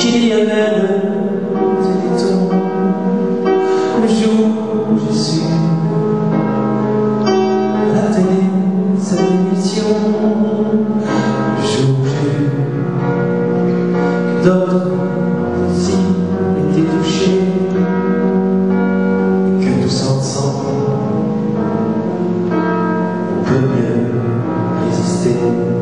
qu'il y avait le téléthon, le jour où j'ai su à la télé cette émission, le jour où j'ai vu que d'autres aussi étaient touchés, et que tous ensemble on peut mieux résister.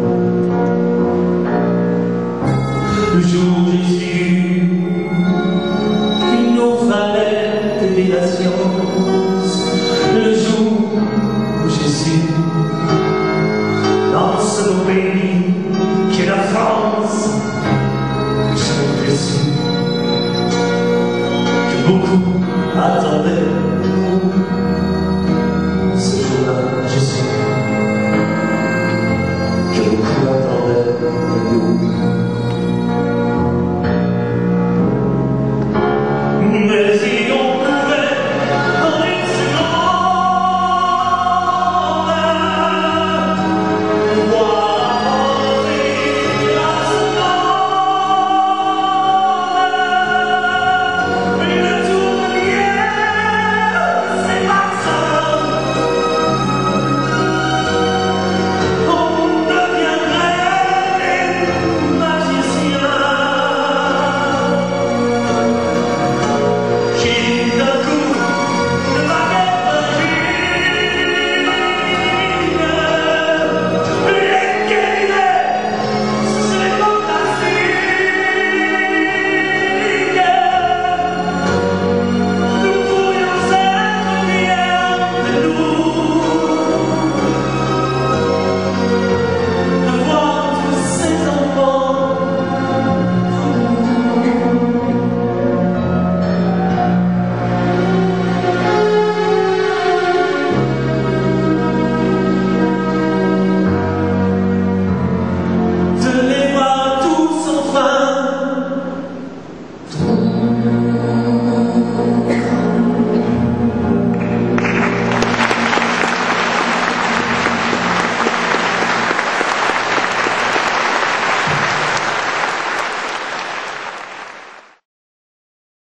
Le jour où j'ai su qu'il nous fallait de la science, le jour où j'ai su, dans ce beau pays qu'est la France, j'ai su que beaucoup attendaient